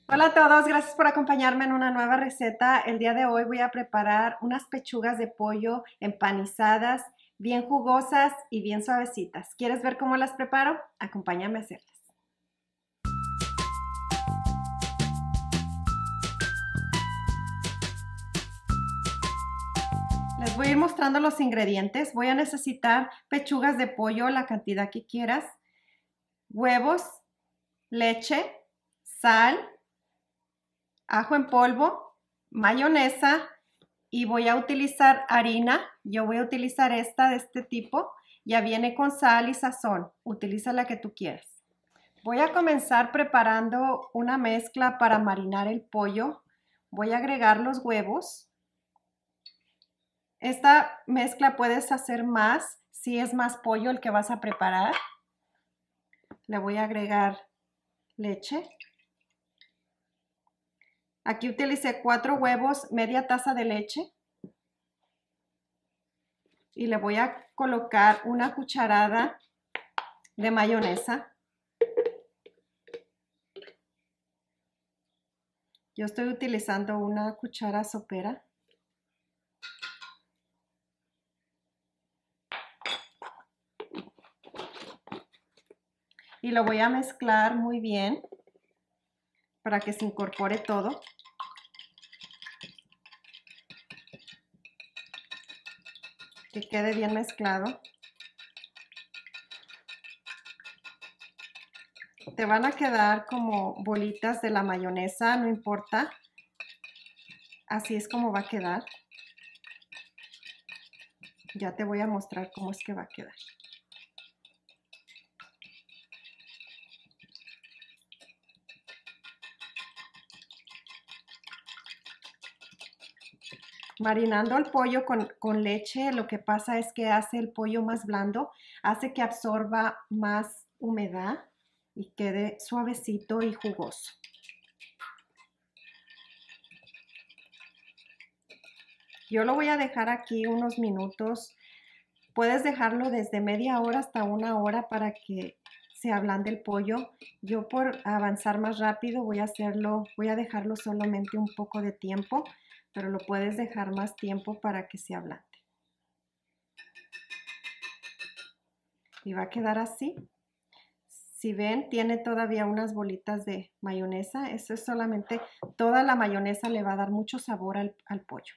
Hola a todos, gracias por acompañarme en una nueva receta. El día de hoy voy a preparar unas pechugas de pollo empanizadas, bien jugosas y bien suavecitas. ¿Quieres ver cómo las preparo? Acompáñame a hacerlas. Les voy a ir mostrando los ingredientes. Voy a necesitar pechugas de pollo, la cantidad que quieras, huevos, leche, sal, ajo en polvo, mayonesa y voy a utilizar harina. Yo voy a utilizar esta de este tipo. Ya viene con sal y sazón. Utiliza la que tú quieras. Voy a comenzar preparando una mezcla para marinar el pollo. Voy a agregar los huevos. Esta mezcla puedes hacer más si es más pollo el que vas a preparar. Le voy a agregar leche. Aquí utilicé 4 huevos, media taza de leche. Y le voy a colocar una cucharada de mayonesa. Yo estoy utilizando una cuchara sopera. Y lo voy a mezclar muy bien para que se incorpore todo. Que quede bien mezclado. Te van a quedar como bolitas de la mayonesa, no importa. Así es como va a quedar. Ya te voy a mostrar cómo es que va a quedar. Marinando el pollo con leche, lo que pasa es que hace el pollo más blando, hace que absorba más humedad y quede suavecito y jugoso. Yo lo voy a dejar aquí unos minutos. Puedes dejarlo desde media hora hasta una hora para que se ablande el pollo. Yo por avanzar más rápido voy a dejarlo solamente un poco de tiempo, pero lo puedes dejar más tiempo para que se ablande. Y va a quedar así. Si ven, tiene todavía unas bolitas de mayonesa. Eso es solamente, toda la mayonesa le va a dar mucho sabor al pollo.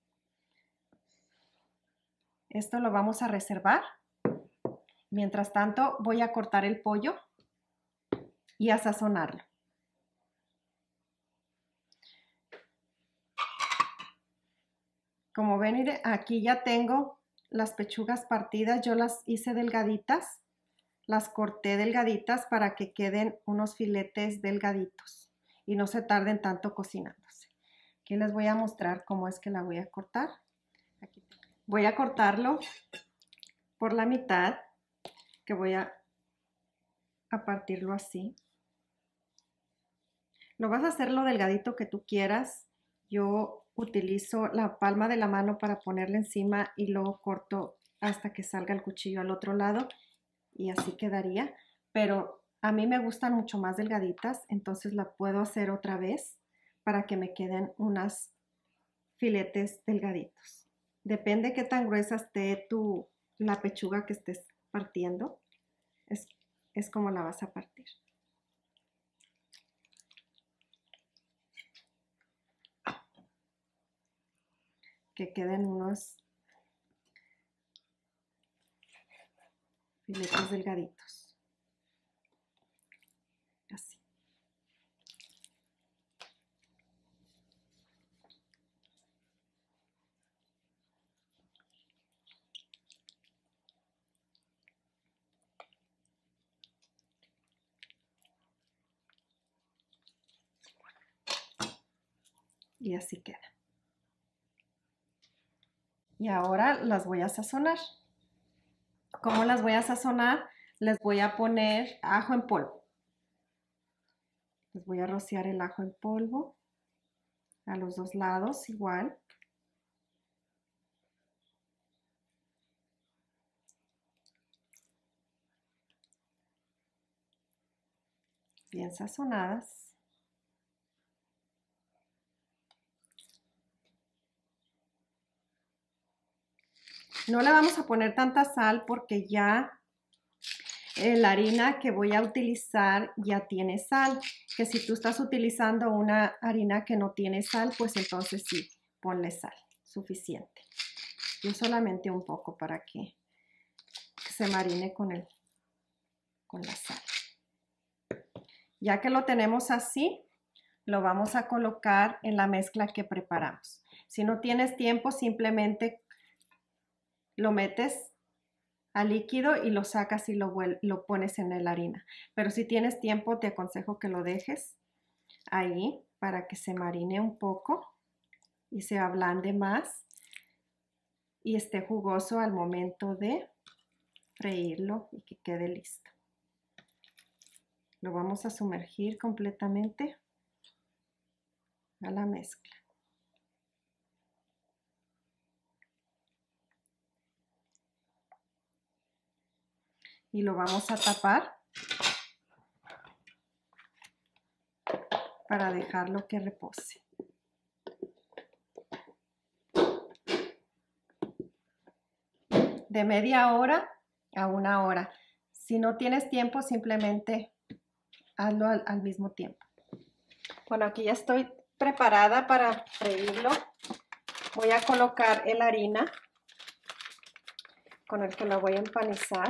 Esto lo vamos a reservar. Mientras tanto, voy a cortar el pollo y a sazonarlo. Como ven, aquí ya tengo las pechugas partidas. Yo las hice delgaditas. Las corté delgaditas para que queden unos filetes delgaditos y no se tarden tanto cocinándose. Aquí les voy a mostrar cómo es que la voy a cortar. Voy a cortarlo por la mitad, que voy a partirlo así. Lo vas a hacer lo delgadito que tú quieras. Yo utilizo la palma de la mano para ponerle encima y luego corto hasta que salga el cuchillo al otro lado y así quedaría. Pero a mí me gustan mucho más delgaditas, entonces la puedo hacer otra vez para que me queden unas filetes delgaditos. Depende qué tan gruesa esté la pechuga que estés partiendo, es, es como la vas a partir. Que queden unos filetes delgaditos. Así. Y así queda. Y ahora las voy a sazonar. ¿Cómo las voy a sazonar? Les voy a poner ajo en polvo. Les voy a rociar el ajo en polvo a los dos lados igual. Bien sazonadas. No le vamos a poner tanta sal porque ya la harina que voy a utilizar ya tiene sal. Que si tú estás utilizando una harina que no tiene sal, pues entonces sí, ponle sal, suficiente. Yo solamente un poco para que se marine con la sal. Ya que lo tenemos así, lo vamos a colocar en la mezcla que preparamos. Si no tienes tiempo, simplemente lo metes al líquido y lo sacas y lo pones en la harina. Pero si tienes tiempo, te aconsejo que lo dejes ahí para que se marine un poco y se ablande más y esté jugoso al momento de freírlo y que quede listo. Lo vamos a sumergir completamente a la mezcla. Y lo vamos a tapar para dejarlo que repose. De media hora a 1 hora. Si no tienes tiempo, simplemente hazlo al mismo tiempo. Bueno, aquí ya estoy preparada para freírlo. Voy a colocar la harina con el que lo voy a empanizar.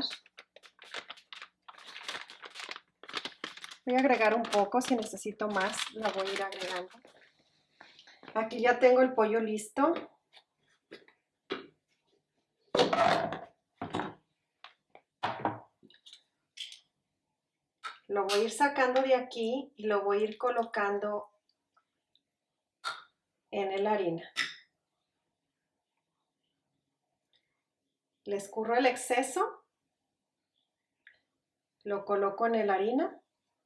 Voy a agregar un poco, si necesito más, la voy a ir agregando. Aquí ya tengo el pollo listo. Lo voy a ir sacando de aquí y lo voy a ir colocando en la harina. Le escurro el exceso, lo coloco en la harina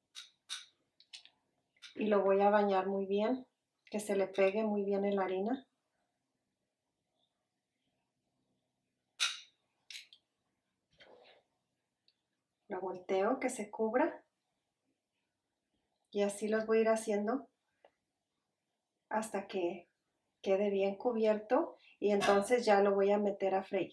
y lo voy a bañar muy bien, que se le pegue muy bien en la harina. Lo volteo, que se cubra. Y así los voy a ir haciendo hasta que quede bien cubierto y entonces ya lo voy a meter a freír.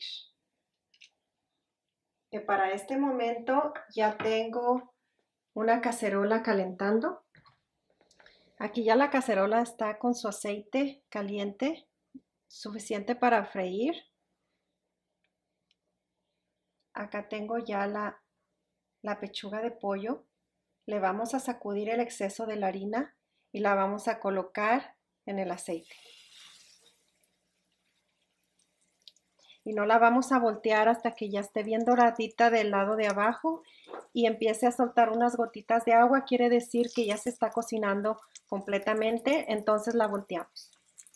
Que para este momento ya tengo una cacerola calentando. Aquí ya la cacerola está con su aceite caliente, suficiente para freír. Acá tengo ya la pechuga de pollo. Le vamos a sacudir el exceso de la harina y la vamos a colocar en el aceite. Y no la vamos a voltear hasta que ya esté bien doradita del lado de abajo y empiece a soltar unas gotitas de agua. Quiere decir que ya se está cocinando completamente, entonces la volteamos.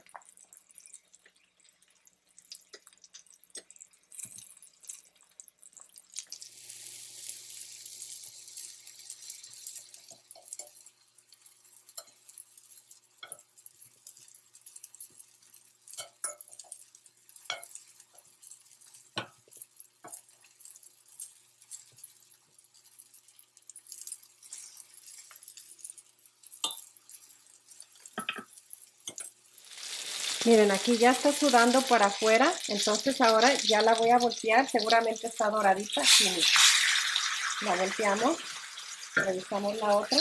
Miren, aquí ya está sudando por afuera, entonces ahora ya la voy a voltear, seguramente está doradita. Sí, la volteamos, revisamos la otra,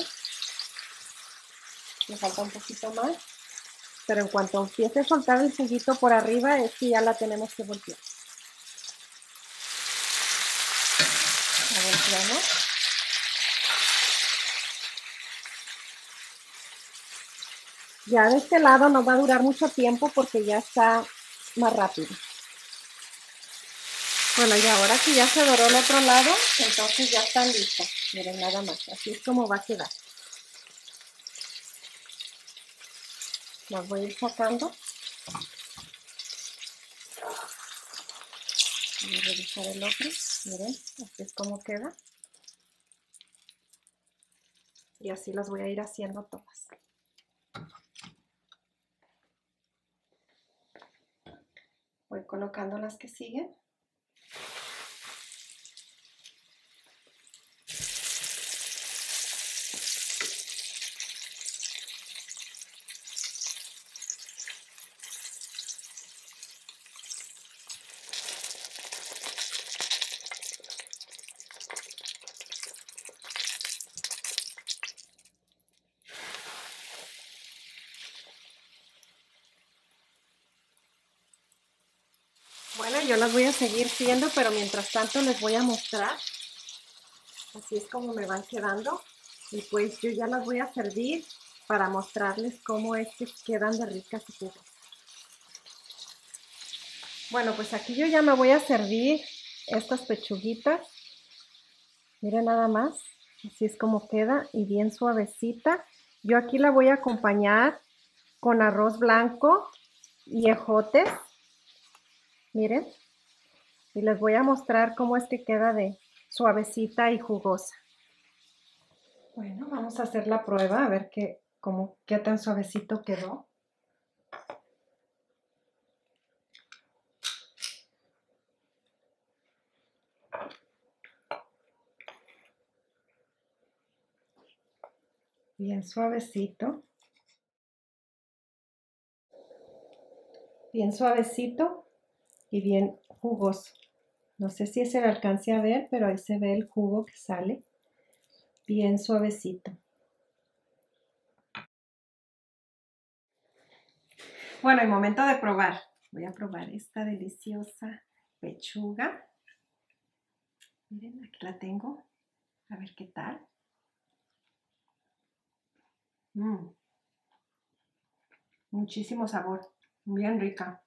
le falta un poquito más, pero en cuanto empiece a soltar el juguito por arriba es que ya la tenemos que voltear. La volteamos. Ya de este lado no va a durar mucho tiempo porque ya está más rápido. Bueno, y ahora que ya se doró el otro lado, entonces ya están listas. Miren, nada más, así es como va a quedar. Las voy a ir sacando. Voy a revisar el otro. Miren, así es como queda. Y así las voy a ir haciendo todas. Voy colocando las que siguen. Bueno, yo las voy a seguir haciendo, pero mientras tanto les voy a mostrar. Así es como me van quedando. Y pues yo ya las voy a servir para mostrarles cómo es que quedan de ricas y jugosas. Bueno, pues aquí yo ya me voy a servir estas pechuguitas. Miren nada más, así es como queda y bien suavecita. Yo aquí la voy a acompañar con arroz blanco y ejotes. Miren, y les voy a mostrar cómo es que queda de suavecita y jugosa. Bueno, vamos a hacer la prueba a ver qué tan suavecito quedó. Bien suavecito. Bien suavecito y bien jugoso. No sé si se le alcance a ver, pero ahí se ve el jugo que sale. Bien suavecito. Bueno, el momento de probar. Voy a probar esta deliciosa pechuga. Miren, aquí la tengo. A ver qué tal. Muchísimo sabor. Bien rica.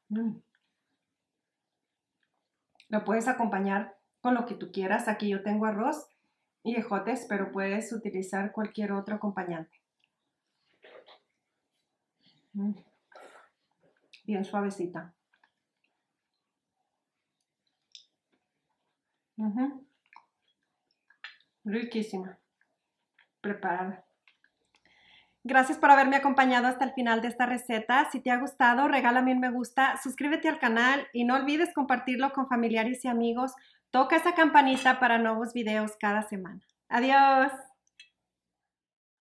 Lo puedes acompañar con lo que tú quieras. Aquí yo tengo arroz y ejotes, pero puedes utilizar cualquier otro acompañante. Bien suavecita. Riquísima. Preparada. Gracias por haberme acompañado hasta el final de esta receta. Si te ha gustado, regálame un me gusta, suscríbete al canal y no olvides compartirlo con familiares y amigos. Toca esa campanita para nuevos videos cada semana. Adiós.